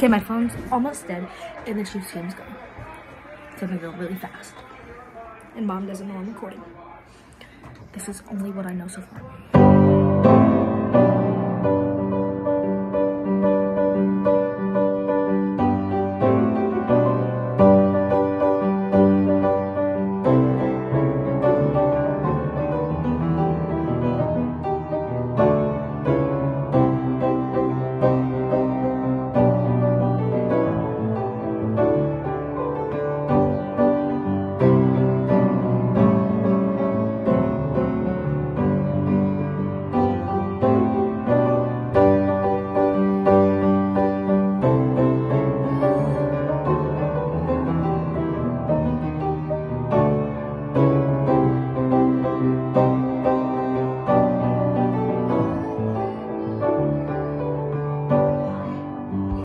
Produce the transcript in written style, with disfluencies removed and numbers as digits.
Okay, my phone's almost dead, and the Chiefs game's going. So I'm gonna go really fast. And Mom doesn't know I'm recording. This is only what I know so far.